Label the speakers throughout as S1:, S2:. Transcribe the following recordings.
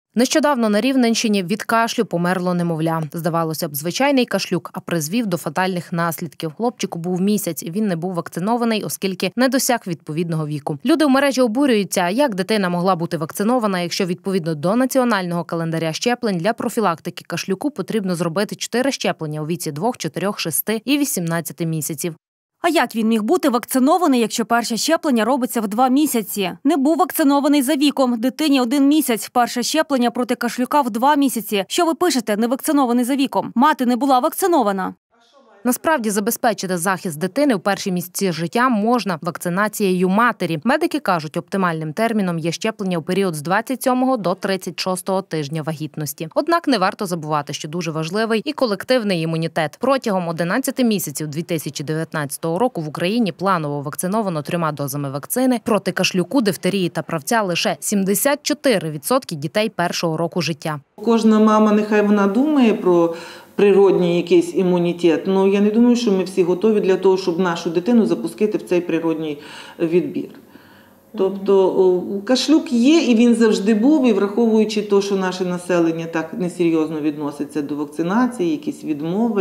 S1: Нещодавно на Рівненщині від кашлю померло немовля. Здавалося б, звичайний кашлюк, а призвів до фатальних наслідків. Хлопчику був місяць, і він не був вакцинований, оскільки не досяг відповідного віку. Люди в мережі обурюються, як дитина могла бути вакцинована, якщо відповідно до національного календаря щеплень для профілактики кашлюку потрібно зробити 4 щеплення у віці 2, 4, 6 і 18 місяців.
S2: А як він міг бути вакцинований, якщо перше щеплення робиться в 2 місяці? Не був вакцинований за віком. Дитині 1 місяць. Перше щеплення проти кашлюка в 2 місяці. Що ви пишете, не вакцинований за віком? Мати не була вакцинована.
S1: Насправді, забезпечити захист дитини в перші місяці життя можна вакцинацією матері. Медики кажуть, оптимальним терміном є щеплення у період з 27 до 36 тижня вагітності. Однак не варто забувати, що дуже важливий і колективний імунітет. Протягом 11 місяців 2019 року в Україні планово вакциновано 3 дозами вакцини проти кашлюку, дифтерії та правця лише 74% дітей першого року життя.
S3: Кожна мама, нехай вона думає про природній якийсь імунітет. Ну, я не думаю, що ми всі готові для того, щоб нашу дитину запустити в цей природній відбір. Тобто кашлюк є, і він завжди був, і враховуючи те, що наше населення так несерйозно відноситься до вакцинації, якісь відмови,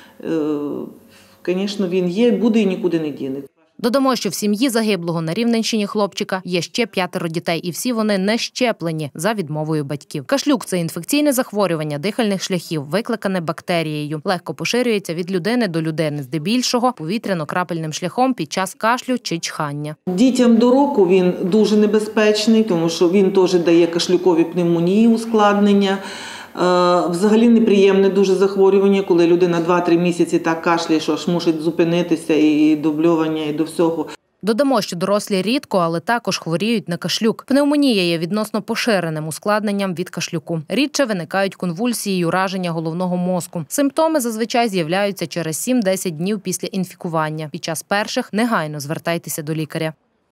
S3: звісно, він є, буде і нікуди не діне.
S1: Додамо, що в сім'ї загиблого на Рівненщині хлопчика є ще 5 дітей, і всі вони не щеплені за відмовою батьків. Кашлюк – це інфекційне захворювання дихальних шляхів, викликане бактерією. Легко поширюється від людини до людини, здебільшого повітряно-крапельним шляхом під час кашлю чи чхання.
S3: Дітям до року він дуже небезпечний, тому що він теж дає кашлюкові пневмонії, ускладнення. Взагалі неприємне дуже захворювання, коли людина 2-3 місяці так кашляє, що аж мусить зупинитися і до блювання, і до всього.
S1: Додамо, що дорослі рідко, але також хворіють на кашлюк. Пневмонія є відносно поширеним ускладненням від кашлюку. Рідше виникають конвульсії й ураження головного мозку. Симптоми зазвичай з'являються через 7-10 днів після інфікування. Під час перших негайно звертайтеся до лікаря.